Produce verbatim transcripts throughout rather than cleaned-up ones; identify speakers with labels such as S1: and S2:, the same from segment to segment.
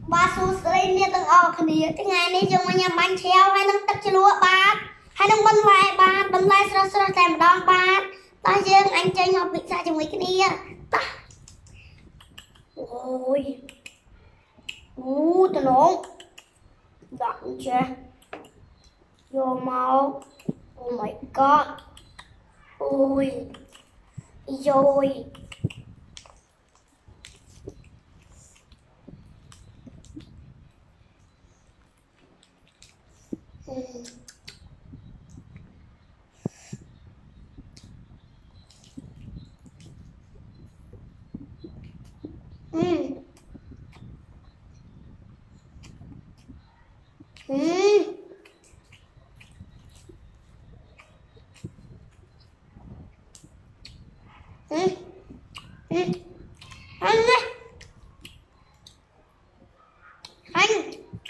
S1: ba su sấy nia từng ở cái này cái ngày này dùng anh em bánh treo hay nâng tắc lúa bát hay nâng bánh lại bát bánh lại sơ sơ làm đòn bát ta dương anh chơi học bị sao trong mấy cái này ta ôi u tao nổ đặng chưa vô máu oh my god ôi rồi ừ. Ừ. Ừ. Ừ. Ừ. Anh ơi. Anh.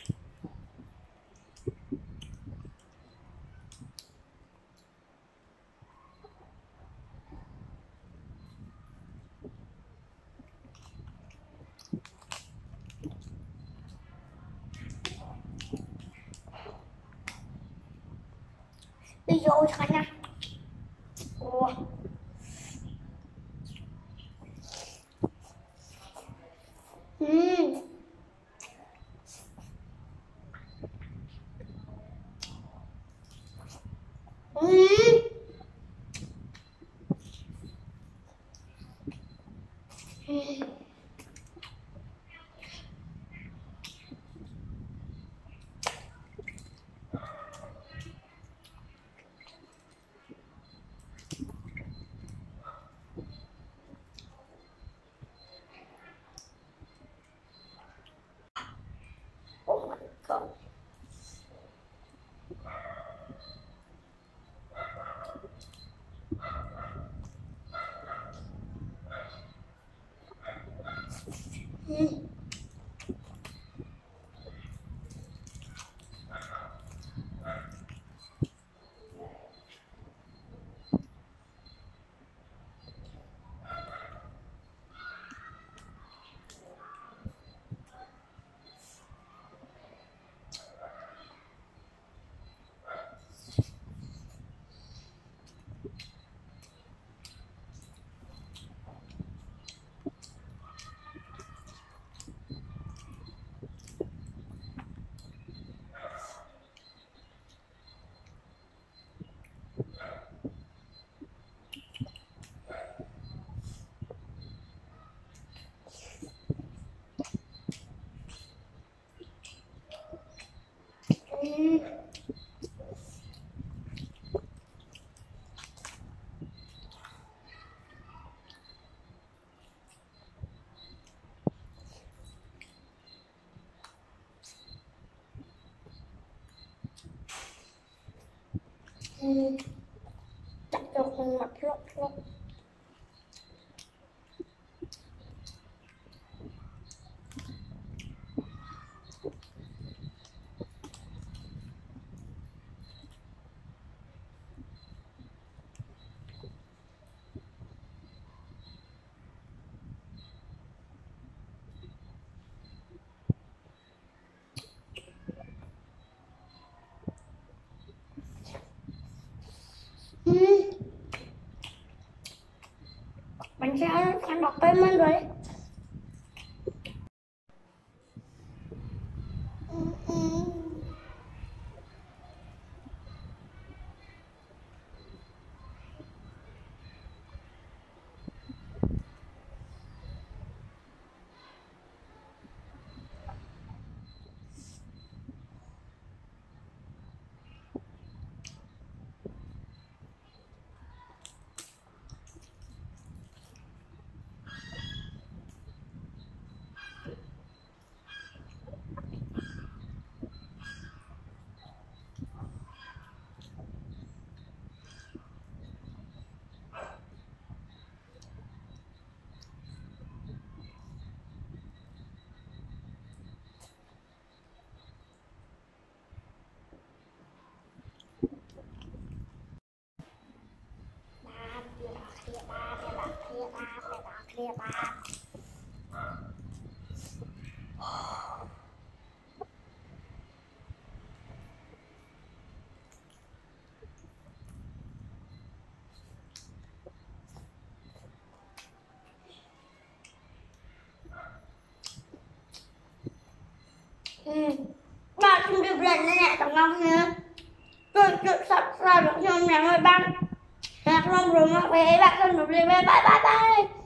S1: Đi vô cho anh nha. Ủa. Ừ. Ừ. Ừ. Oh my god. Ừ. Ừ. Ừ. Chắc cho con mặt lóc lóc. Ừ. Bánh treo ăn đọc tên mình rồi. Ừ. Ừ. Clear back. បាទជំរាបលាអ្នកទាំងអស់គ្នាជួយចុច Subscribe របស់ខ្ញុំយ៉ាងម៉េចបានអ្នកខ្ញុំរំលឹកពេលបាទខ្ញុំជម្រាបលាបាយបាយបាយ